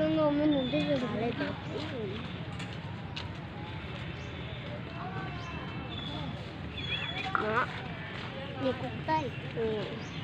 그런 거 오면 언제 좀 말해줘. 아, 얘 꼭다 있고.